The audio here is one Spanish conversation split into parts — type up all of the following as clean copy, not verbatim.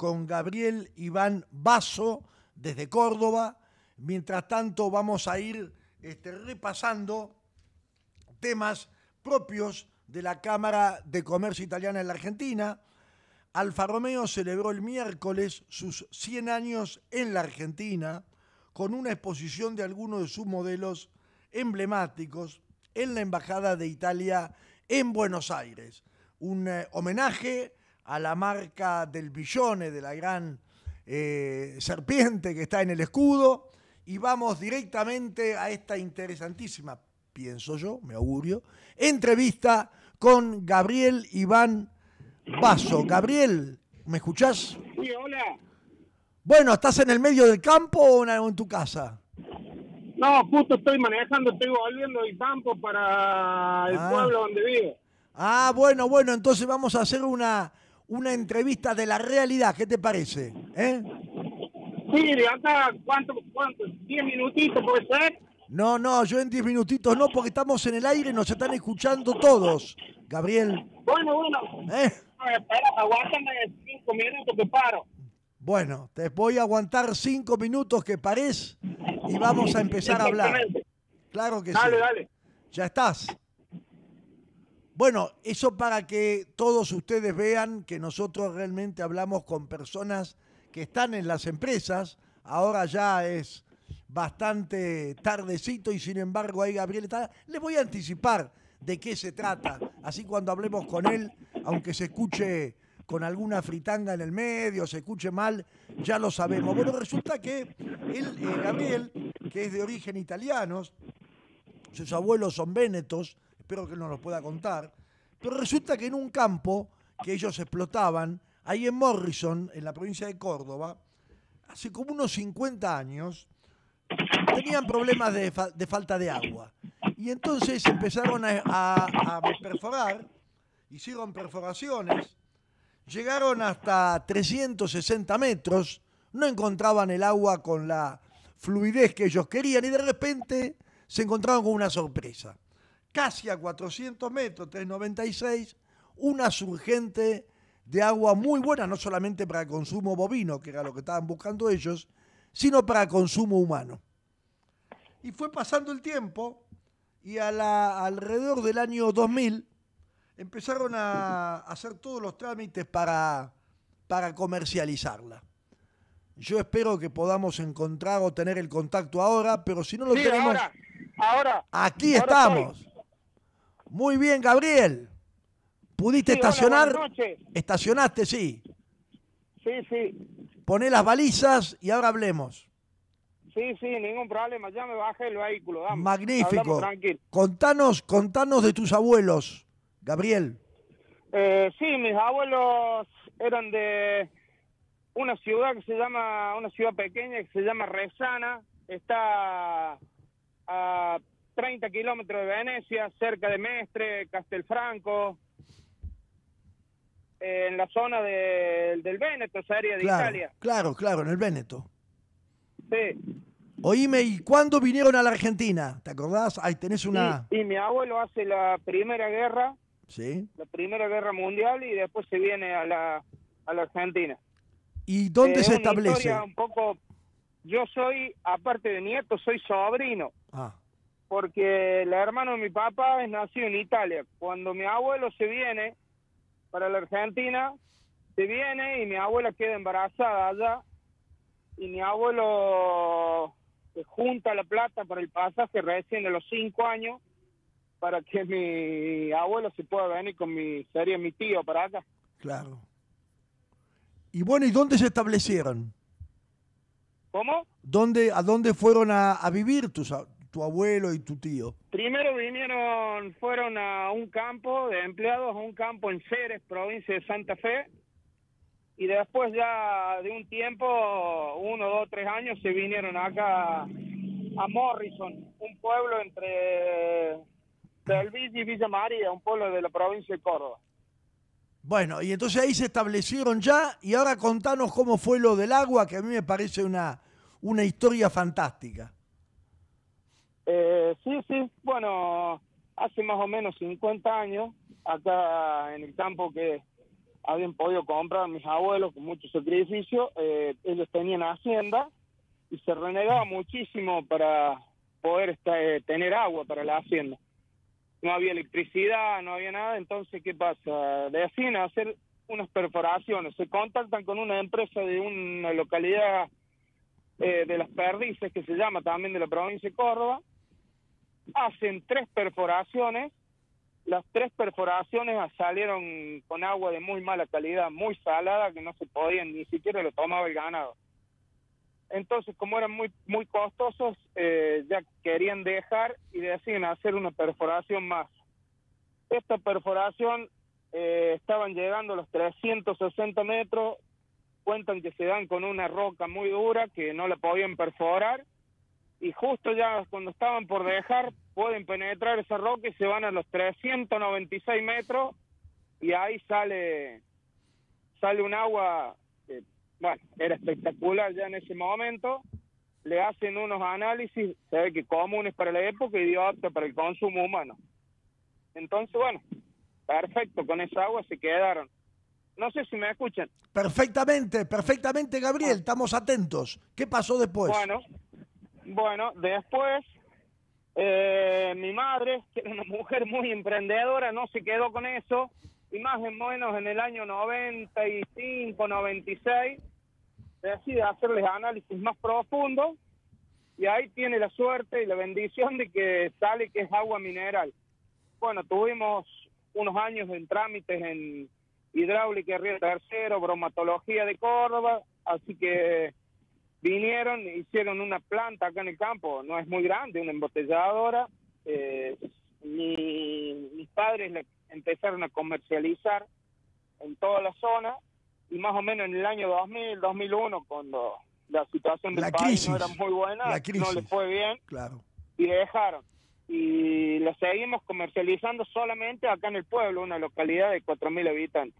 con Gabriel Iván Basso desde Córdoba. Mientras tanto vamos a ir repasando temas propios de la Cámara de Comercio Italiana en la Argentina. Alfa Romeo celebró el miércoles sus 100 años en la Argentina con una exposición de algunos de sus modelos emblemáticos en la Embajada de Italia en Buenos Aires. Un homenaje a la marca del Billone, de la gran serpiente que está en el escudo. Y vamos directamente a esta interesantísima, pienso yo, me augurio, entrevista con Gabriel Iván Basso. Gabriel, ¿me escuchás? Sí, hola. Bueno, ¿estás en el medio del campo o en tu casa? No, justo estoy manejando, estoy volviendo del campo para el pueblo donde vivo. Bueno, entonces vamos a hacer una entrevista de la realidad, ¿qué te parece? Sí, de acá, ¿cuánto? ¿10 minutitos puede ser? No, yo en 10 minutitos no, porque estamos en el aire y nos están escuchando todos, Gabriel. Bueno. Espera, aguántame 5 minutos que paro. Bueno, te voy a aguantar 5 minutos que pares y vamos a empezar a hablar. Claro que sí. Dale. Ya estás. Bueno, eso para que todos ustedes vean que nosotros realmente hablamos con personas que están en las empresas. Ahora ya es bastante tardecito y sin embargo ahí Gabriel está. Les voy a anticipar de qué se trata. Así cuando hablemos con él, aunque se escuche con alguna fritanga en el medio, se escuche mal, ya lo sabemos. Bueno, resulta que Gabriel, que es de origen italiano, sus abuelos son vénetos, espero que él nos lo pueda contar, pero resulta que en un campo que ellos explotaban, ahí en Morrison, en la provincia de Córdoba, hace como unos 50 años, tenían problemas de falta de agua. Y entonces empezaron a perforar, hicieron perforaciones, llegaron hasta 360 metros, no encontraban el agua con la fluidez que ellos querían y de repente se encontraron con una sorpresa. Casi a 400 metros, 396, una surgente de agua muy buena, no solamente para consumo bovino, que era lo que estaban buscando ellos, sino para consumo humano. Y fue pasando el tiempo y alrededor del año 2000 empezaron a hacer todos los trámites para comercializarla. Yo espero que podamos encontrar o tener el contacto ahora, pero si no lo tenemos... Ahora. Aquí estamos. Estoy. Muy bien, Gabriel. ¿Pudiste estacionar? Hola, buenas noches. ¿Estacionaste? Sí. Sí. Poné las balizas y ahora hablemos. Sí, ningún problema. Ya me bajé el vehículo. Vamos. Magnífico. Contanos de tus abuelos, Gabriel. Sí, mis abuelos eran de una ciudad pequeña que se llama Resana. Está a 30 kilómetros de Venecia, cerca de Mestre, Castelfranco, en la zona del Véneto, esa área de Italia. Claro, en el Véneto. Sí. Oíme, ¿y cuándo vinieron a la Argentina? ¿Te acordás? Ahí tenés una... Y mi abuelo hace la Primera Guerra, ¿sí? La Primera Guerra Mundial, y después se viene a la Argentina. ¿Y dónde se establece? Historia un poco... Yo soy, aparte de nieto, soy sobrino. Porque el hermano de mi papá es nacido en Italia. Cuando mi abuelo se viene para la Argentina, se viene y mi abuela queda embarazada allá. Y mi abuelo junta la plata para el pasaje recién de los 5 años para que mi abuelo se pueda venir sería mi tío para acá. Claro. Y bueno, ¿y dónde se establecieron? ¿Cómo? ¿A dónde fueron a vivir tu abuelo y tu tío? Primero fueron a un campo de empleados, a un campo en Ceres, provincia de Santa Fe, y después ya de un tiempo, 1, 2, 3 años, se vinieron acá a Morrison, un pueblo entre Belville y Villa María, un pueblo de la provincia de Córdoba. Bueno, y entonces ahí se establecieron ya, y ahora contanos cómo fue lo del agua, que a mí me parece una historia fantástica. Sí, bueno, hace más o menos 50 años, acá en el campo que habían podido comprar mis abuelos con mucho sacrificio. Ellos tenían hacienda y se renegaba muchísimo para poder tener agua para la hacienda. No había electricidad, no había nada. Entonces, ¿qué pasa? Deciden hacer unas perforaciones. Se contactan con una empresa de una localidad de Las Perdices, que se llama también de la provincia de Córdoba. Hacen 3 perforaciones. Las 3 perforaciones salieron con agua de muy mala calidad, muy salada, que no se podían, ni siquiera lo tomaba el ganado. Entonces, como eran muy costosos, ya querían dejar y deciden hacer una perforación más. Esta perforación estaban llegando a los 360 metros, cuentan que se dan con una roca muy dura que no la podían perforar, y justo ya cuando estaban por dejar, pueden penetrar esa roca y se van a los 396 metros, y ahí sale un agua, bueno, era espectacular ya en ese momento. Le hacen unos análisis, se ve que comunes para la época y dio apto para el consumo humano. Entonces, bueno, perfecto, con esa agua se quedaron. No sé si me escuchan. Perfectamente, perfectamente, Gabriel, estamos atentos. ¿Qué pasó después? Bueno, después mi madre, que era una mujer muy emprendedora, no se quedó con eso, y más o menos en el año 95, 96, decide hacerles análisis más profundos, y ahí tiene la suerte y la bendición de que sale que es agua mineral. Bueno, tuvimos unos años en trámites en hidráulica Río Tercero, bromatología de Córdoba, así que vinieron, hicieron una planta acá en el campo, no es muy grande, una embotelladora. Mis padres empezaron a comercializar en toda la zona, y más o menos en el año 2000, 2001, cuando la situación del país no era muy buena, no les fue bien, claro, y dejaron. Y la seguimos comercializando solamente acá en el pueblo, una localidad de 4.000 habitantes.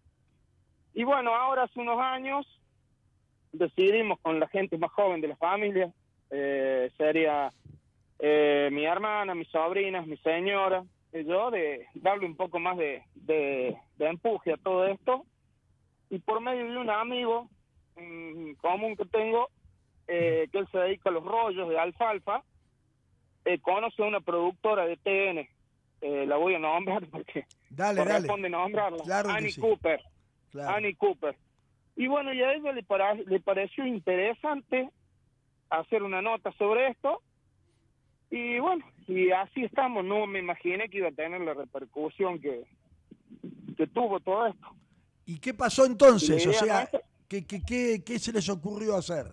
Y bueno, ahora hace unos años decidimos con la gente más joven de la familia, sería mi hermana, mis sobrinas, mi señora, y yo, de darle un poco más de empuje a todo esto. Y por medio de un amigo común que tengo, que él se dedica a los rollos de alfalfa, conoce a una productora de TN, la voy a nombrar porque corresponde nombrarla, claro, Annie sí. Cooper. Claro. Annie Cooper. Y bueno, y a ella le pareció interesante hacer una nota sobre esto, y bueno, y así estamos. No me imaginé que iba a tener la repercusión que tuvo todo esto. ¿Y qué pasó entonces? O sea, ¿qué se les ocurrió hacer?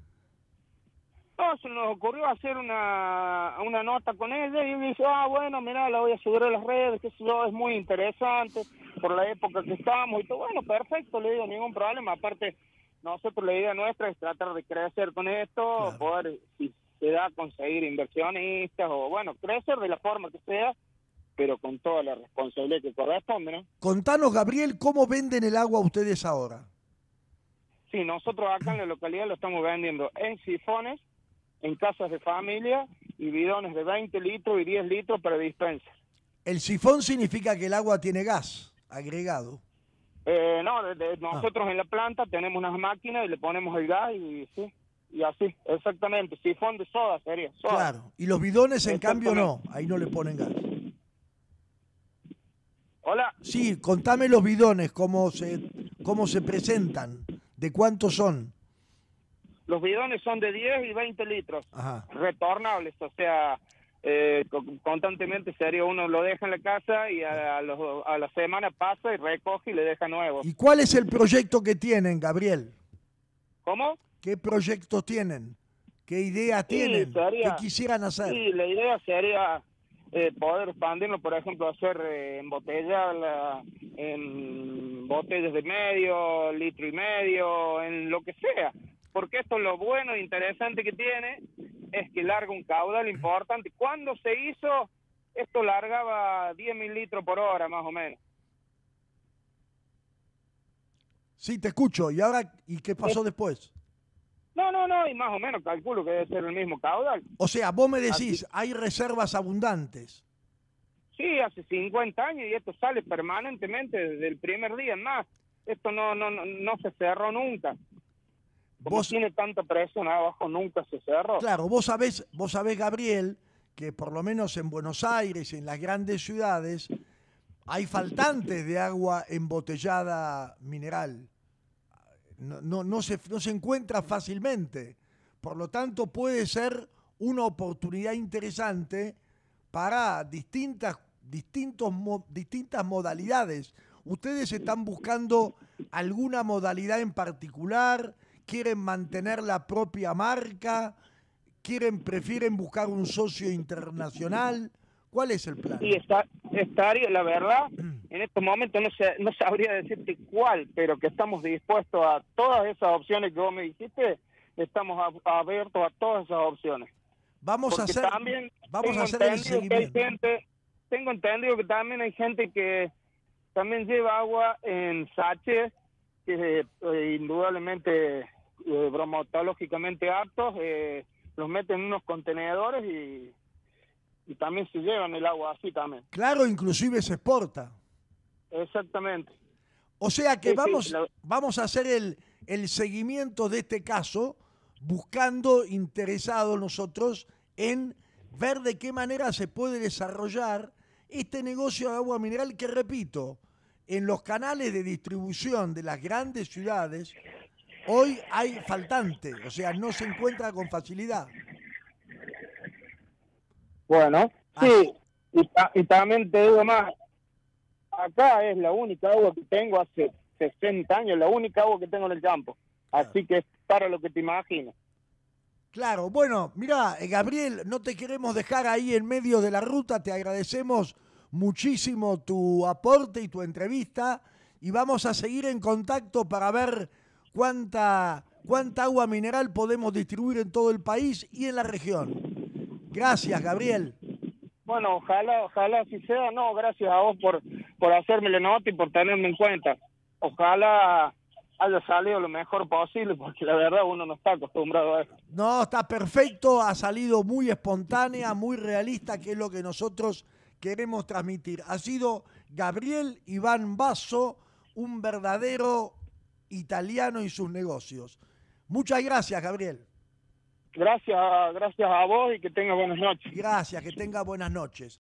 No, se nos ocurrió hacer una nota con ella, y dice, bueno, mira, la voy a subir a las redes, qué sé yo, es muy interesante por la época que estamos, y todo. Bueno, perfecto, le digo, ningún problema. Aparte, nosotros, la idea nuestra es tratar de crecer con esto, claro, poder, si se da, conseguir inversionistas, o bueno, crecer de la forma que sea, pero con toda la responsabilidad que corresponde, ¿no? Contanos, Gabriel, ¿cómo venden el agua ustedes ahora? Sí, nosotros acá en la localidad lo estamos vendiendo en sifones, en casas de familia, y bidones de 20 litros y 10 litros para dispensa. ¿El sifón significa que el agua tiene gas agregado? No, nosotros en la planta tenemos unas máquinas y le ponemos el gas, y sí, y así, exactamente, sifón de soda sería. Soda. Claro, y los bidones en cambio no, ahí no le ponen gas. Hola. Sí, contame los bidones, cómo se presentan, de cuántos son. Los bidones son de 10 y 20 litros, ajá, retornables, o sea, constantemente sería, uno lo deja en la casa y a la semana pasa y recoge y le deja nuevo. ¿Y cuál es el proyecto que tienen, Gabriel? ¿Cómo? ¿Qué proyecto tienen? ¿Qué idea tienen? ¿Qué quisieran hacer? Sí, la idea sería poder expandirlo, por ejemplo, hacer embotellarla en botellas de medio, litro y medio, en lo que sea. Porque esto, lo bueno e interesante que tiene es que larga un caudal importante. Cuando se hizo, esto largaba 10.000 litros por hora, más o menos. Sí, te escucho. ¿Y ahora qué pasó después? No, y más o menos calculo que debe ser el mismo caudal. O sea, vos me decís, hay reservas abundantes. Sí, hace 50 años, y esto sale permanentemente desde el primer día en más. esto no se cerró nunca. Como Vos tiene tanta presión abajo, nunca se cerró. Claro, vos sabés, Gabriel, que por lo menos en Buenos Aires, en las grandes ciudades, hay faltantes de agua embotellada mineral. No se encuentra fácilmente. Por lo tanto, puede ser una oportunidad interesante para distintas modalidades. ¿Ustedes están buscando alguna modalidad en particular? ¿Quieren mantener la propia marca? ¿Prefieren buscar un socio internacional? ¿Cuál es el plan? Sí, estaría, la verdad, en estos momentos no sabría decirte cuál, pero que estamos dispuestos a todas esas opciones que vos me dijiste, estamos abiertos a todas esas opciones. Vamos a hacer el seguimiento. Tengo entendido que también hay gente que también lleva agua en sachets, que indudablemente bromatológicamente aptos, los meten en unos contenedores y también se llevan el agua así también. Claro, inclusive se exporta. Exactamente. O sea que vamos a hacer el seguimiento de este caso, buscando, interesados nosotros, en ver de qué manera se puede desarrollar este negocio de agua mineral que, repito, en los canales de distribución de las grandes ciudades, hoy hay faltante, o sea, no se encuentra con facilidad. Bueno, sí, y también te digo más, acá es la única agua que tengo hace 60 años, la única agua que tengo en el campo, así que es para lo que te imaginas. Claro, bueno, mira, Gabriel, no te queremos dejar ahí en medio de la ruta, te agradecemos muchísimo tu aporte y tu entrevista y vamos a seguir en contacto para ver cuánta agua mineral podemos distribuir en todo el país y en la región. Gracias, Gabriel. Bueno, ojalá así sea. No, gracias a vos por hacerme la nota y por tenerme en cuenta. Ojalá haya salido lo mejor posible, porque la verdad uno no está acostumbrado a eso. No, está perfecto, ha salido muy espontánea, muy realista, que es lo que nosotros queremos transmitir. Ha sido Gabriel Iván Basso, un verdadero italiano y sus negocios. Muchas gracias, Gabriel. Gracias a vos y que tenga buenas noches. Gracias, que tenga buenas noches.